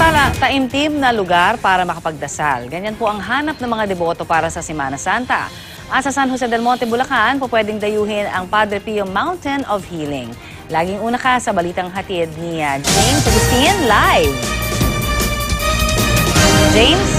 taimtim na lugar para makapagdasal. Ganyan po ang hanap ng mga deboto para sa Semana Santa. At sa San Jose del Monte, Bulacan, po pwedeng dayuhin ang Padre Pio Mountain of Healing. Laging una ka sa balitang hatid ni James Agustin live. James?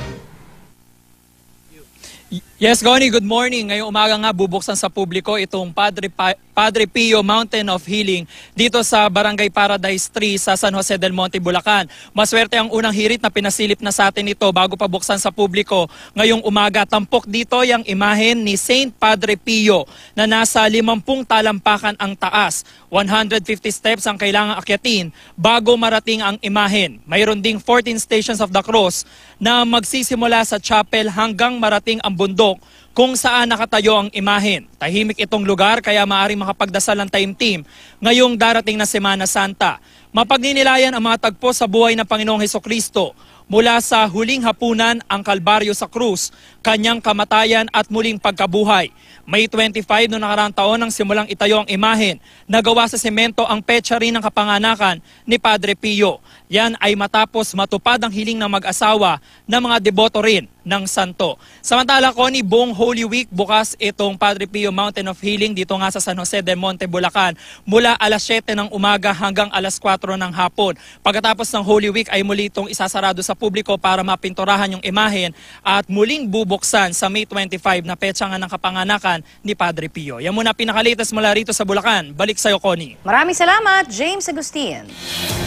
Yes, Connie, good morning. Ngayong umaga nga bubuksan sa publiko itong Padre Pio Mountain of Healing dito sa Barangay Paradise 3 sa San Jose del Monte, Bulacan. Maswerte ang unang hirit na pinasilip na sa atin ito bago pa buksan sa publiko. Ngayong umaga, tampok dito yung imahen ni Saint Padre Pio na nasa 50 talampakan ang taas. 150 steps ang kailangang akyatin bago marating ang imahen. Mayroon ding 14 Stations of the Cross na magsisimula sa chapel hanggang marating ang bundok kung saan nakatayo ang imahen. Tahimik itong lugar kaya maaaring makapagdasal ng taimtim ngayong darating na Semana Santa. Mapagninilayan ang mga tagpo sa buhay ng Panginoong Hesukristo mula sa huling hapunan ang Kalbaryo sa krus, kanyang kamatayan at muling pagkabuhay. May 25 noong nakaraang taon nang simulang itayo ang imahen. Nagawa sa semento ang petsa rin ng kapanganakan ni Padre Pio. Yan ay matapos matupad ang hiling ng mag-asawa ng mga deboto rin ng santo. Samantala, Connie, buong Holy Week bukas itong Padre Pio Mountain of Healing dito nga sa San Jose del Monte, Bulacan mula alas 7 ng umaga hanggang alas 4 ng hapon. Pagkatapos ng Holy Week ay muli itong isasarado sa publiko para mapinturahan yung imahen at muling bubuksan sa May 25 na petsa nga ng kapanganakan ni Padre Pio. Yan muna pinakalitas mula rito sa Bulacan. Balik sa'yo, Connie. Maraming salamat, James Agustin.